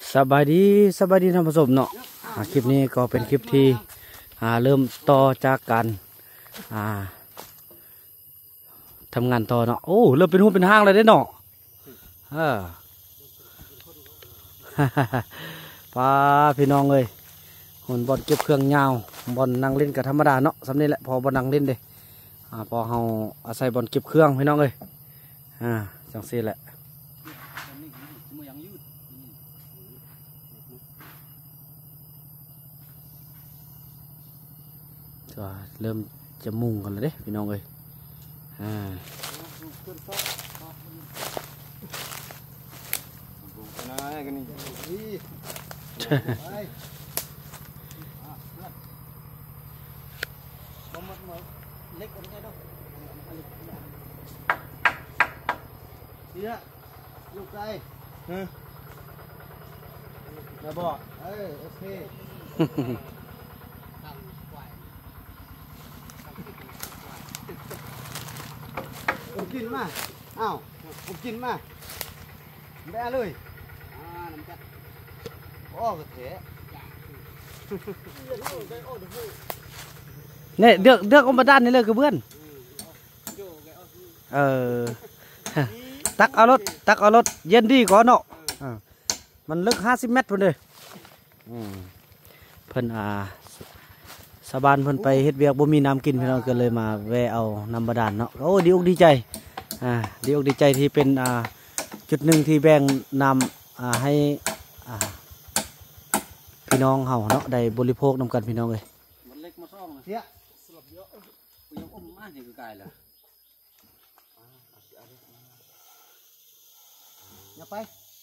สบายดีท่านผู้ชมเนาะคลิปนี้ก็เป็นคลิปที่เริ่มต่อจากการทำงานต่อเนาะโอ้เริ่มเป็นหูเป็นห้างเลยได้เนาะป้าพี่น้องเลยหุ่นบอลเก็บเครื่องยาวบอลนั่งเล่นกับธรรมดาเนาะสำนี้แหละพอบอลนั่งเล่นเด้พอเฮาอาศัยบอลเก็บเครื่องพี่น้องเลยจังซี่แหละเริ่มจะมุ่งกันเลยเด้พี่น้องเลยลูกไก่มาบอกโอเคผมกินมาอ้าวผมกินมาแม่เลยน้ำจัดโอ้กระเถะเนี่ยเดือกออกมาด้านนี้เลยคือเพื่อนตักเอารถเย็นดีก่อนเนาะมันลึก50 เมตรเพิ่นเลยเพิ่นสบานเพิ่นไปเฮ็ดเวียกบ่มีน้ำกินพี่น้องก็เลยมาแวะเอาน้ำบาดาลเนาะโอ้ดีอกดีใจดีอกดีใจที่เป็นจุดหนึ่งที่แบ่งน้ำให้พี่น้องเฮาเนาะได้บริโภคนำกันพี่น้องเลยมันเล็กมาซ่องนะเสียสลับเยอะยังอมมากอยู่ไกลเลยอย่าไป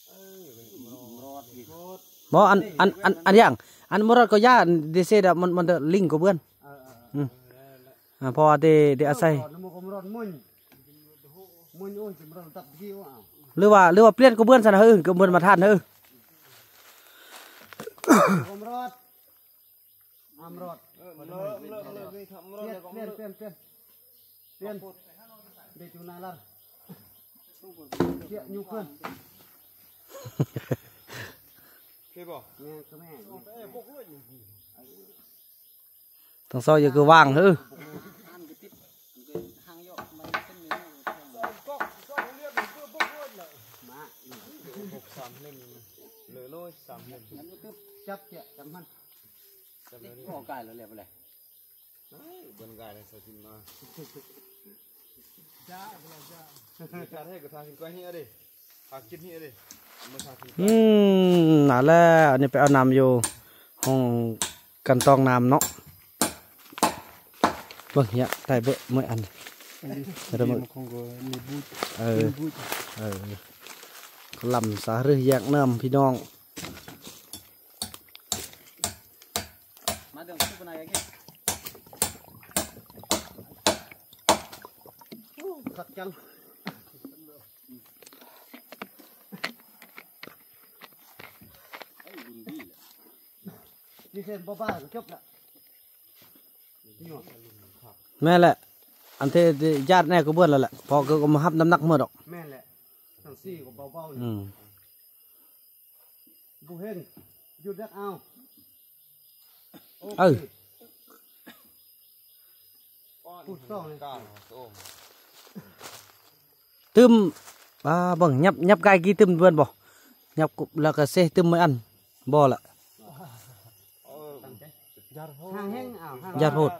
บ่อันอย่างอันมรดก็ย่าเดเซดมันลิงก์กับเพื่อนพอเดอาศัยหรือว่าเปลี่ยนกับเพื่อนซะนะกับเพื่อนมาทานอำรถเปลี่ยนเด็กอยู่นานละเกี่ยยูขึ้นต้องซอยอยู่คือว่างจับเกี่ยจำมันโอ้ไก่แล้วเรียบเลยบนไก่เลยสกินมาจ้าจ้าให้กับทางกินก้อยเฮียดิหากินเฮียดินั่นแหละอันนี้ไปเอาน้ำอยู่ห้องกันตองน้ำเนาะเบิ่งเหี้ยได้เบิ่งไม่อันแต่เบิ่งลำสาหรือแยกน้ำพี่น้องมาเดี๋ยวซุปนายกันขัดจังนี่เส้นบ้าๆจบละแม่แหละอันที่ญาติแน่ก็เบื่อแล้วแหละพอก็มาฮับน้ำหนักเมื่อดอกแม่แหละทั้งสี่ก็เบาๆบุเฮนหยุดดักเอาพูดต้องเลยตึมบังยับไก่กี่ตึมเพื่อนบ่ยับแล้วก็เซ่ตึมไม่อันบ่ละห่างแห้งยาโพด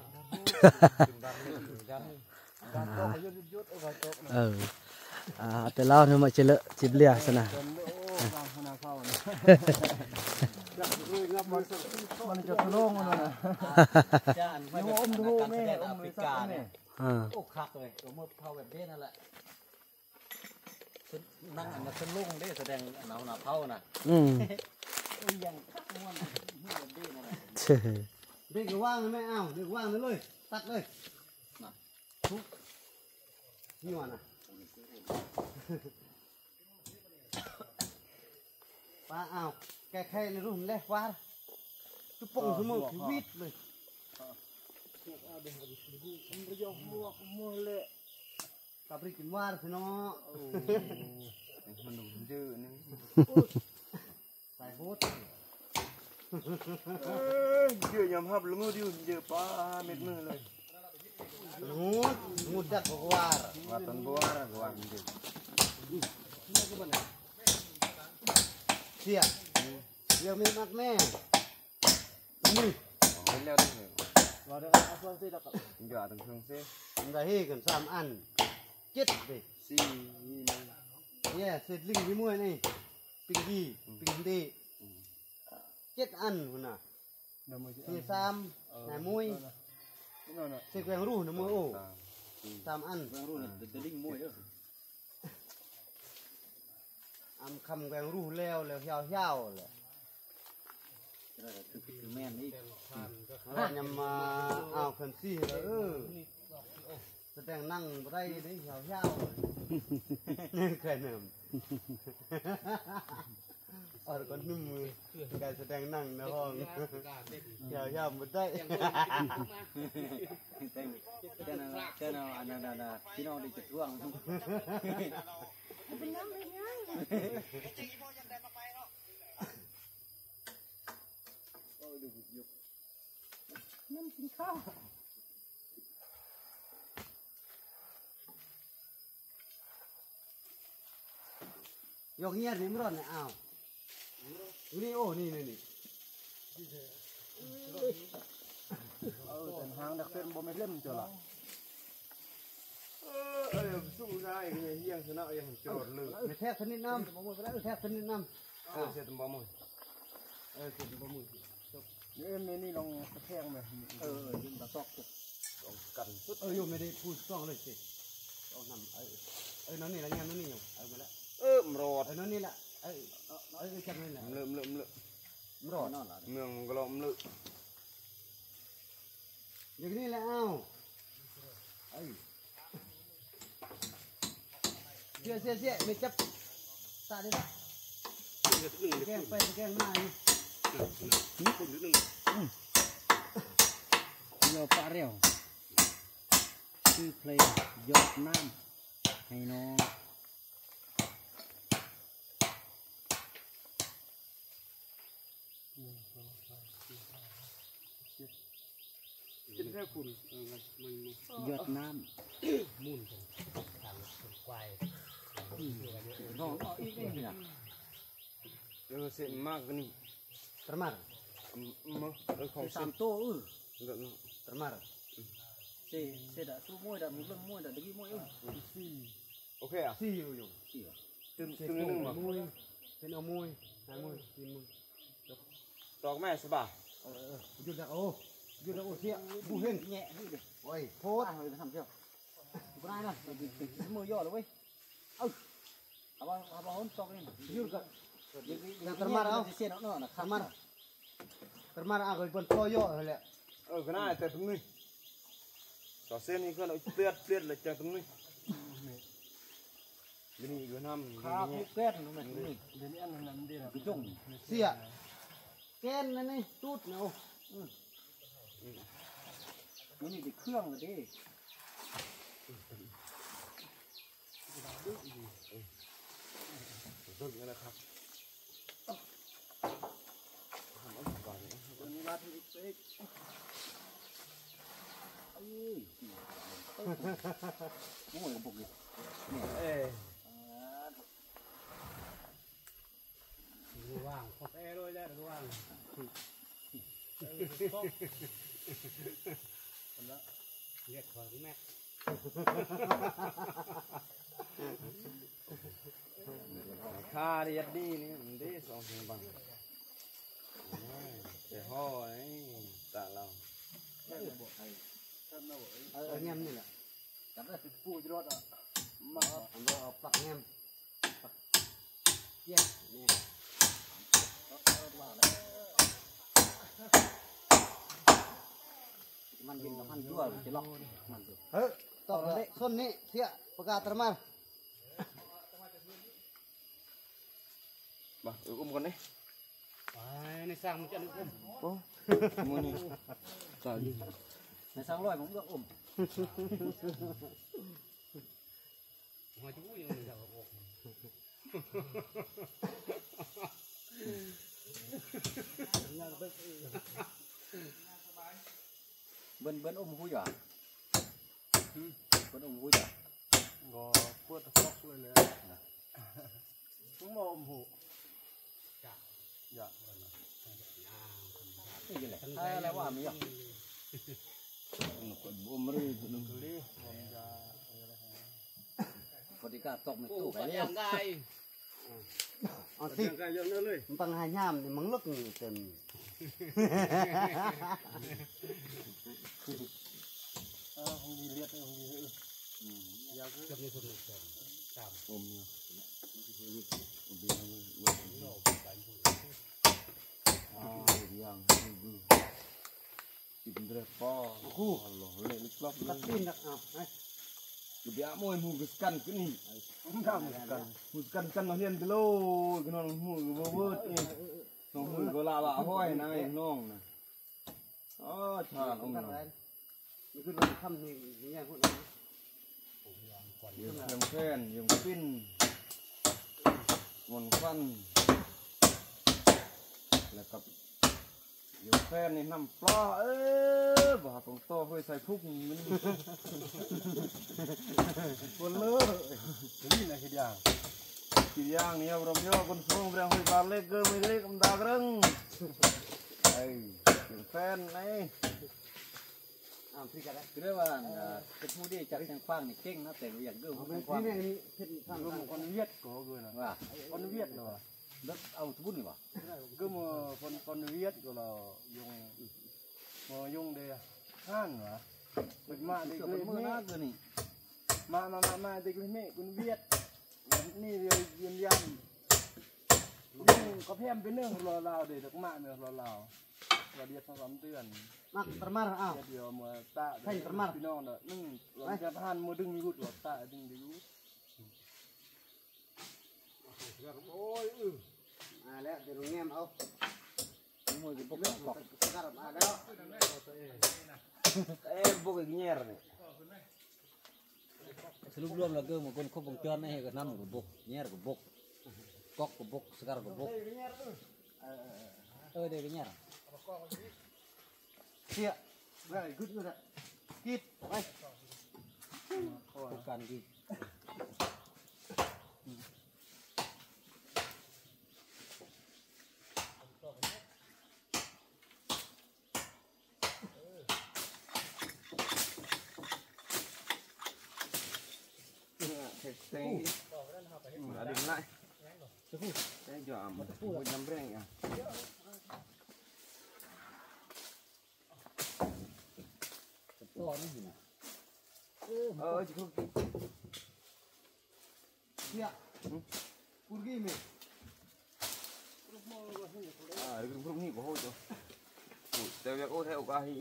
แต่เล่าเนี่ยมาเจริญจิบเลียสนะมันจะทะลุมันนะยังอมดูแม่อมเลยสักเนี่ยโอ้คักเลยเมื่อเท่าแบบนี้นั่นแหละนั่งอันนั้นขึ้นลุ่งได้แสดงหนาวเท่าน่ะยังคักม้วนเด็กว่างไม่เอาเด็กว่างนั่นเลยตัดเลยทุกนี่วะนะป้าเอาแกแค่ในรุ่นเล็กว่าทุกปงสมองชีวิตเลยกับริกินว่าสิเนาะมันหนุ่มจืดนี่ใส่โคตรเยอะยำฮับแล้วมือดิวเยอะป้าเม็ดมือเลย mudah keluar. Watan buar keluar gitu. Siap. Dia minat meh. Ini. Oh, leo đi. Vào đây ăn phươngdak. Enggak teng sung sih. Enggak kan sam ăn. Chết đi. Si ini. Yeah, xịt linh với muôi này. Ping đi, ping đi. Chết ăn hồn à. Thì sam, này muôi. Xịt quẹng ru nó muôi ổ. Sam ăn. Quẹng ru là đinh muôi đó. Ăn khăm quẹng ru leo heo heo là. Đây là thứ men đi. Rồi nhằm ảo phần xì làแสดงนั่งบ่ได้ได้เหี่ยวเหี่ยวนี่เคยนำก่อนนุ่มมือการแสดงนั่งในห้องเหี่ยวเหี่ยวบ่ได้ Cho nào anh là khi nào đi chụp ruộng không? Năm chín khao. ยกเงี้ยนี่มันร้อนเนี่ยอ้าวนี่โอ้นี่ Tần hàng đặc biệt bố mẹ lâm cho là. Sung ra cái hiang thế nào em chưa đột lử. ไม่แทบชนิดน้ำไม่แทบชนิดน้ำ Sẽ tầm bao mồi. สิบ่มือ Em nên đi lòng khen mà. Nhưng mà tóc. Cẩn suốt. อยู่ไม่ได้พูดต้องเลยสิเอานำนั่นนี่ละเงี้ยนั่นนี่อยู่มาแล้ว Rọt. นั่นนี่ละจังนี่ละ Lượm. มันร้อน Mường glom lự. อย่างนี้แหละอ้าวเสียไม่จับตาได้ปะแกงไปแกงมาอยู่ Giờ phá rèo. Cứ play giọt nam. Hay nó. Giọt nam. Nó ít đấy nhỉ. Sẽ mắc cái này. Termar. Mơ. Không Sam tô Termar. Sẽ đã tô môi đã lưng môi đã đi môi Ok à? Siอยู่ Từng lưng mà. มวยเป็นเอามวยหามวยกินมวย Tóc mẹ sẽ bảo. หยุดแล้วโอ้เสียบูเห็น nhẹ đi để โอ้ยโพด rồi làm chưa bữa nay này mưa gió rồi ơi bà hôn to lên หยุดกัน xe nó là khám mắt Termar aku pun toyo hele. Cái này tại tụi mình. Có sen thì cái nó tiết là cho tụi mình. Cái này cái năm. khá phụ kết nó mệt mình đến ăn làm đi là cái chung Sia. Ken này tút nào. cái này thì khương rồi đi Rồi cái này khác. lát thì xếp ngồi một gì Ê. Vàng, có xe đôi ra được vàng. Liệt khỏi cái mẹ. Kha đi đi đi xong rồi bằng. Để ho ấy tạ lòng. Anh em này là. chắc là cái pui cho nó Mà nóปักแงมแยกนี่มันกินกับมันยั่วจะล็อกมันดูเฮ้ยต่อเลยส้นนี้เสียประกาศตรมา Bà, ôm con đấy. Này sang một trận ôm. Ô, mua này. Trời đi. này sang loài cũng được ôm Ngoài chú như mình giàu ôm. Nhà bên เบิ้นอมหูหยาเบิ้นอมหูหยาก็ปวดฟอกเลยมึงมองหูอยากนี่ยังไงอะไรว่ามีอ่ะคนบุ้มรื้อคนนึงลีผมจะคนที่กล้าตกในตู้ไปเนี่ยเอาสิกันเยอะเลยมันปังหายามนี่มึงลึกนี่เต็มคงดีเลียดคงดีอยากจะมีคนหนึ่งตามอมเนี่ยยังกินเรื่องป้อคู่หล่อเลยลึกลับเลตัดยตีนนักเอาไอ้อยู่เบี้ยมวยหูกกันกันนี่ทำกันหูกันมาเรียนกิโลกันน้องหูก็เวิร์ดเองน้องหูก็ลาห้อยนะไอ้น้องนะอ๋อชาองตัดค์อะไรนี่คือเราทำนี่อย่างพวกนั้นยังเพียงแค่นยังปิ้นวนฟันแล้วกับยังแค่นนี่น้ำปลาบ่าของโตเฮ้ยใส่ทุกมันคนเลิศนี่นะคิดอย่างกี่อย่างนี้เราเยอะคนสูงเรื่องเฮ้ยบาเล็กเกินไม่เล็กมันดากรึงไอ้ยังแค่นไอ้พี่กันได้คือได้ว่าเป็นผู้ที่จัดแข่งขว้างนี่เก่งนะแต่อย่างเรื่องเอาแข่ไปงขว้าที่งนี่เห็นทางก็คนเวียดก็เกินนะว่าคนเวียดเหรอแล้วเอาทุนนี่วะก็มาคนเวียดก็เรายงมายุ่งเดียห้านเหรอเป็นมาเด็กเกี่ยวเลกับยมือนี่นะเกินนี่มาเด็กเลยนี่คนเวียดนี่เรียนยืนยันนี่ก็เพิ่มเป็นเรื่องรอเราเด็กมาเนี่ยรอเราเราเดียดทั้ง3 เดือนมักประมาณอ้าวเดียวมาตาพี่น้องเด้อนึ่งเราจะทานมือดึงยุดหรอตาดึงยุดโอ้ยมาแล้วเดี๋ยวแง้มเอามือกินพวกเลือกบอกกระดับมาแล้วพวกอย่างเงี้ยนี่สรุปรวมแล้วก็มันคนครบวงจรนี่ก็น้ำกับบกเงี้ยกับบกก๊อกกับบกสกัดกับบกเดี๋ยวเงี้ยเชี่ยว่าไอ้กึศอยู่ละกิดไปทุกการที่เต็งมาดึงไล่จะพูดจะจ่อมันพูดน้ำแรงอ่ะต่อนี่นะจะพูดเชี่ยกูกี่เมตร cái phương nghị của hồi rồi từ việc ô theo qua hi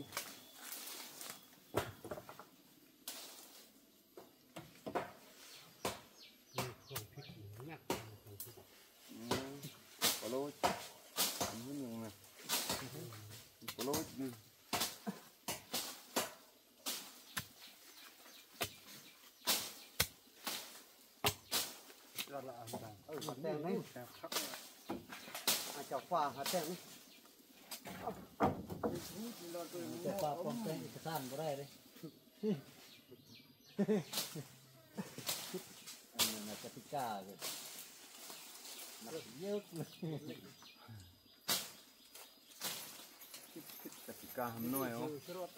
có lôi như nhiều này có lôi đi hạt đèn đấy chọc khoa hạt đèn đấy แต่ปลาปนเป็นสร้างก็ได้เลยอันนี้นะกติกาเลยมันเยอะเลยกติกาทำหน่อยอ๋อ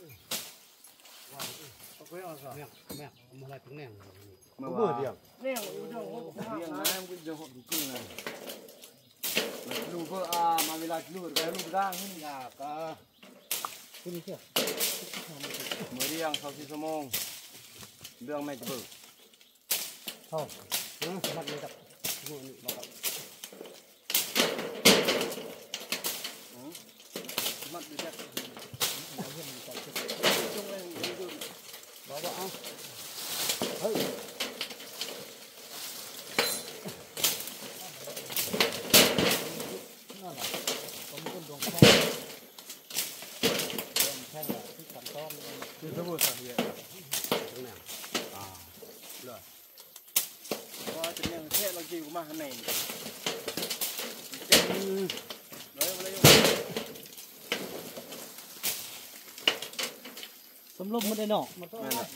có bữa điểm เรียงน้ำก็จะหดจริงเลยลูกเพื่อมาเวลาลูกไปลูกร่างนี่อยากคุณนี่เชื่อมือเรียงเขา4 ชั่วโมงเรื่องไม่จะเบิก thôi mặt này gặp ngồi nhị vào mặt đi đẹp đó vợ không hey คือสมุทรสาครเลยพอจะเนี่ยแค่เราจีบมาข้างในเลยมาเลยสมลมมันได้เนาะนั่นแหละ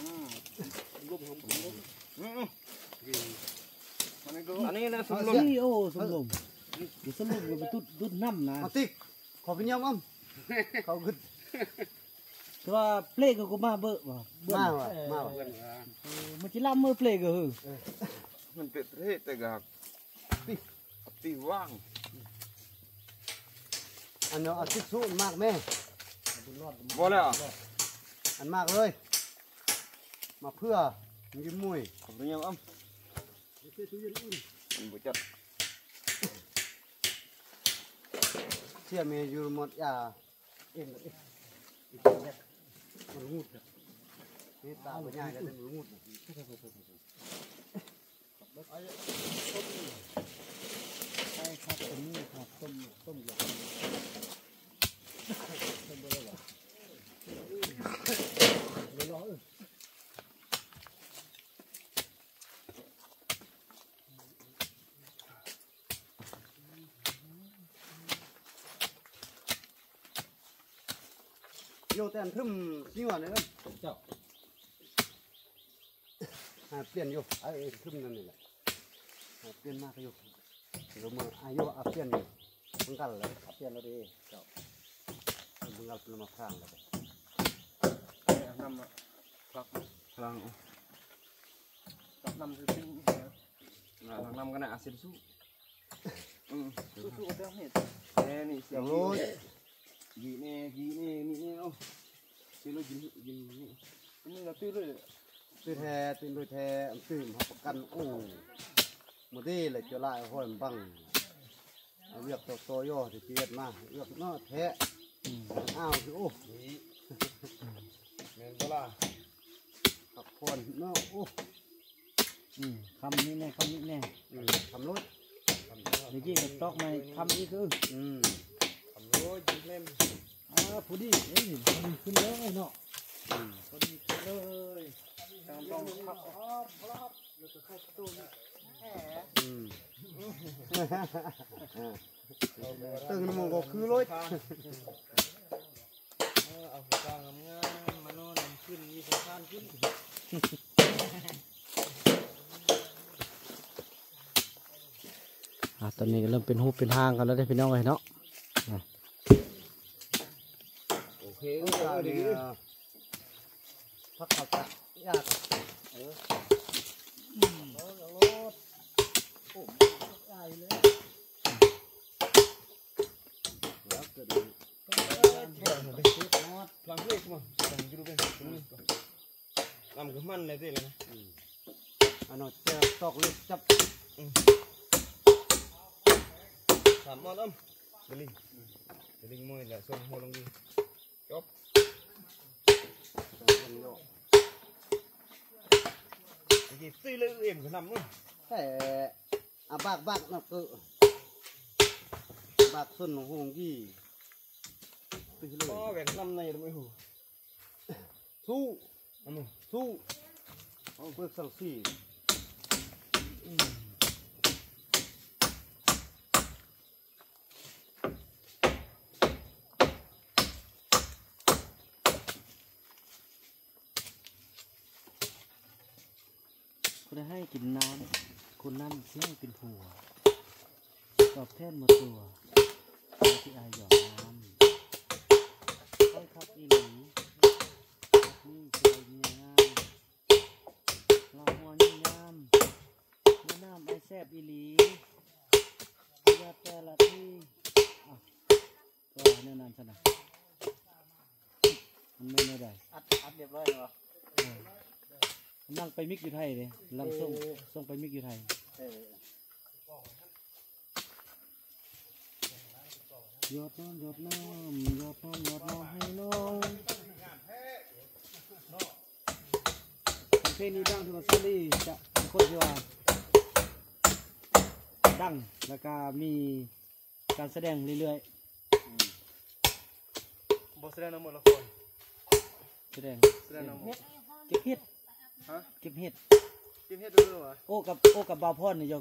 อันนี้นะสมลมนี่โอ้สมลมอยู่สมลมก็ตุดน้ำนะเอาติ๊กขอเป็นยำอ้ำเขาขึ้นแต่ว่าเพลงก็มาเบอะว่ะเบิ่มาว่ะมาว่ะมันสิล่ำมือเพลงก็เฮ้อมันเป็นประเทศแต่กับตีว่างอันเนาะเอาติ๊กสู้มากแม่บ่แล้วอันมากเลยมาเพื่อยิ้มมวยขอบคุณยังมันบ่จัดเชื่อเมย์อยู่หมดยาเองเลยมันงูดนี่ตาเป็นยังไงแล้วมันงูดใช่ครับตัวนี้ครับต้มหยกโยแต่อันทึมนี่ว่าเนี่ยเจ้าเปลี่ยนอยู่ไอ้ทึมนั่นนี่แหละเปลี่ยนมากอยู่เดี๋ยวมาอายุเปลี่ยนอยู่มึงกันเลยเปลี่ยนแล้วดีเจ้ามึงกันเป็นมาข้างเลยนำครับพลังนำจะปิ้งนำกันนะอาเซียนสู้สู้ๆก็เห็ดแน่นี่เสียงรู้กีนี่โอ้เสียงเรายินนี่นี่เราตื้อเลยตื่นแท้ตื่นโดยแท้ตื่นหับประกันโอ้มาดีเลยจะไล่ห้อยบังเรียกตัวโตโย่ที่เกียดมาเรียกน้อแท้อ้าวคือโอ้แม่นบ่ล่ะขับคนน้อโอ้คำนี้แน่คำนี้แน่ทำรถเมื่อกี้ก็ตอกมาคำนี้คือทำโลยิงเล่นผู้ดีเอ้ยขึ้นเลยเนาะพอดีขึ้นเลยต้องพักครับแล้วก็เข้าตู้นี่ตึงน้ำมันก็คือรถเอาหัวกลางงามมานอนขึ้นมีสะพานขึ้นตอนนี้ก็เริ่มเป็นหูเป็นห้างกันแล้วได้พี่น้องเลยเนาะโอเคพักเขาจัดยากแล้วเกิดพลังเล็กมั้งแต่งดูเป็นลำกับมันเลยสิเลยนะอันนั้นจะตอกเล็กจับสามมอนเดลิงมวยแหละส่งหัวลงดีจบกี่ตีเลยเอ็มก็นำมั้งแต่บากนับก็บากส่วนของหงยี่ตีเลยก็แหวนนำในไม่หูสู้สู้เอาเพื่อสังสีก็ได้ให้กินน้ำคนนั้นเสียเป็นผัวตอบแทนหมดตัวที่อายหยอกน้ำค่อยครับอีหลีนี่ใจเมียงามเราหัวนี่งามเมื่อน้ำไอแซบอีหลียาแต่ละที่ก็แน่นอนสนะมันไม่ได้อัดเรียบร้อยเหรอนั่งไปมิกอยู่ไทยเลยลังส่งไปมิกอยู่ไทยหยดน้ำหยดน้ำหยดน้ำหยดน้ำให้น้องเพลงนี้ดังที่ว่าซาลี่จะเป็นคนที่ว่าดังแล้วก็มีการแสดงเรื่อยบทแสดงน้ำมันละครๆแสดงน้ำมันเก็บเห็ดฮะเก็บเห็ดกินเฮ็ดดูวะโอ้กับบาวพรเนี่ย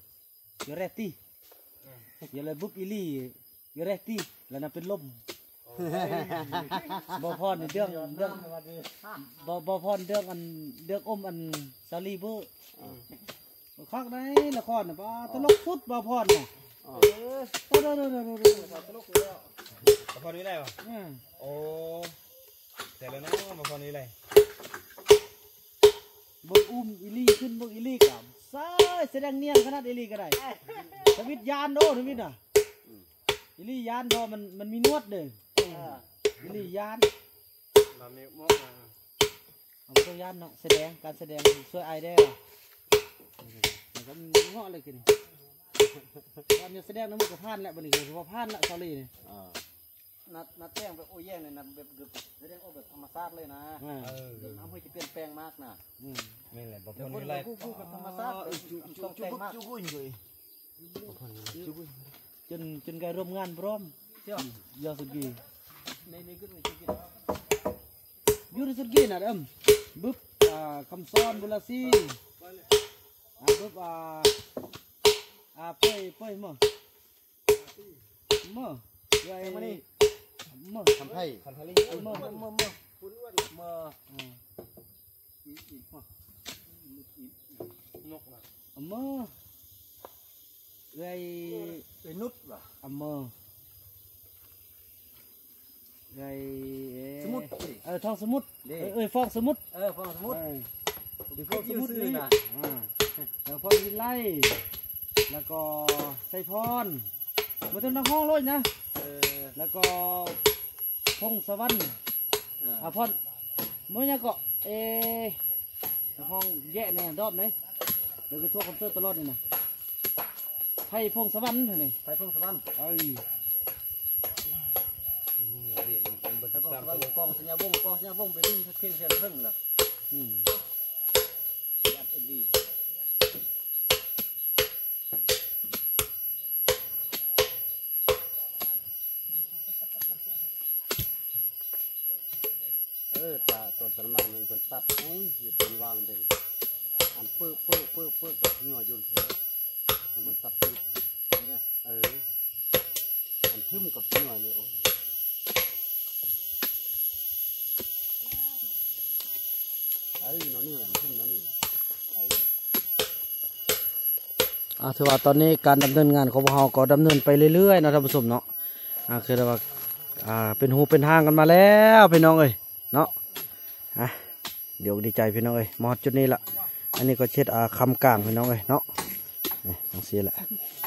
ยอแรตตี้ยอเลยบุกอีลี่ยอแรตตี้แล้วนั่นเป็นลมอ๋อบ่พรนี่เรื่องบ่พรเรื่องอันเรื่องอมอันซาลีเบอร์คักได้ละครน่ะบ่ตลกสุดบ่พรน่ะตลกแล้วมาพอนี้ไรวะโอ้แต่แล้วเนาะมาพอนี้ไรเบิ่งอุ้มอีลี่ขึ้นเบิ่งอีลี่กับซ้ายแสดงเนียนขนาดอีลี่ก็ได้ทวิตยานโอ้ทวิตน่ะอีลี่ยานพอมันมีนวดเด้ออีลี่ยานเรามีมกเอาตัวยานเนาะแสดงการแสดงช่วยไอได้ว่ะมันก็เงาะเลยกินตอนนี้แสดงน้ำมันก็พานแล้วบัดนี้คือว่าพานละซอรี่นี่นัดแจ้งแบบโอ้แย่งเลยนัดแบบแสดงโอ้แบบธรรมชาติเลยนะน้ำเพื่อจะเปลี่ยนแปลงมากนะไม่เลยบอกเดี๋ยวพคอน นี้ไรคู่กับธรรมชาติต้องแปลงมากจนการร่วมงานพร้อมเจ้ายอดสุดกีในขึ้นในสุดกียูในสุดกีน่ะบึ๊บคำซ้อนบุลซีบึ๊บเป้ยมั้งไอ้มานี่ทำให้คันทะเลคุณอ้วนอีกนกนะไอ้นุชว่ะไอ้สมุดทองสมุดฟองสมุดฟองสมุดฟองสมุดนี่นะแล้วพอวิไลแล้วก็ไซพรมาถึงนักห้องเลยนะแล้วก็พงสวรรค์พรเมื่อไงก็ห้องแย่เนี่ยรอบไหนเดี๋ยวก็ทั่วคอมพิวเตอร์ตลอดนี่นะไพ่พงสวรรค์นี่ไพ่พงสวรรค์กองสัญญาวงไปวิ่งเพียงเพียงครึ่งเหรอยัดเอ็นดีตาต้นตะมันมันเป็นตัดไอ้อยู่เป็นวางเป็นอันเปื้อกับหัวยุ่นเถอะมันตัดปื้เนี่ยอันทึมกับหัวเนี่ยโอ้น้องนี่แหละทึมน้องนี่แหละถือว่าตอนนี้การดำเนินงานของพวกเราก็ดำเนินไปเรื่อยๆนะท่านผู้ชมเนาะคือว่าเป็นหูเป็นทางกันมาแล้วพี่น้องเอ้ยเนาะเดี๋ยวดีใจพี่น้องเอ้ยมอดจุดนี้ละอันนี้ก็เช็ดคำกลางพี่น้องเอ้ยเนาะนี่ต้องเสียแหละ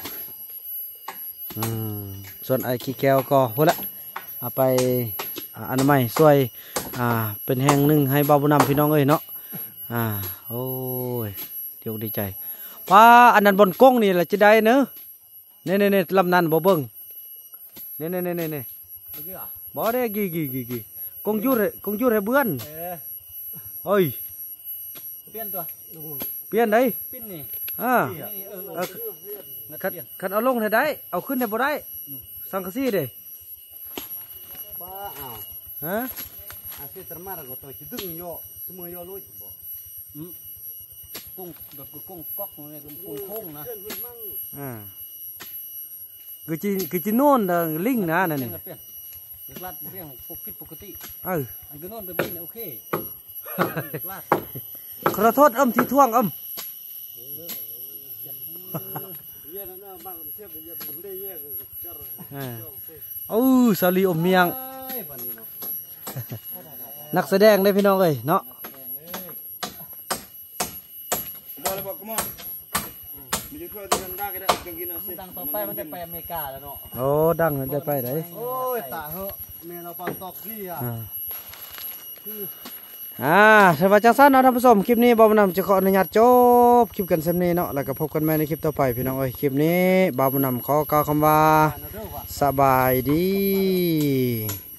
ส่วนไอ้ขี้แก้วก็พอละไปอนามัยช่วยเป็นแห่งหนึ่งให้เบาบุญนำพี่น้องเอ้ยเนาะโอ้ยเดี๋ยวดีใจว่าอันนั้นบนก้งนี่แหละจะได้เนอะเนี่ยลำนันบ่เบิ้งเนี่ยบ่ได้กี่กงยุดให้เบื้อนเฮ้ยเปลี่ยนตัวเปลี่ยนได้ปิ้นนี่ขันเอาลงให้ได้เอาขึ้นให้บ่ได้สังกะสีเด้ป้าฮะเสียตรมาร์ก็ตัวจิดึงย่อสมัยย่อลุยบ่กุ้งแบบกุ้งก๊อกเนี่ยกุ้งโค้งนะคือจีโน่นลิงนะนั่นนี่เด็กลาดเรื่องปกติอันก็โน่นไปบินโอเคลาดขอโทษที่ท่วงสาลีอมเมียงนักแสดงได้พี่น้องเลยเนาะดังต่อไปมันจะไปอเมริกาแล้วเนาะโอ้ดังมันจะไปไหนโอ้ยตาเหอะเมียเราปังตอกที่ถ้าว่าจังซั่นเนาะท่านผู้ชมคลิปนี้บ่าวบุญนำจะขออนุญาตจบคลิปกันเช่นนี้เนาะแล้วก็พบกันใหม่ในคลิปต่อไปพี่น้องเอ้ยคลิปนี้บ่าวบุญนำขอกล่าวคำว่าสบายดี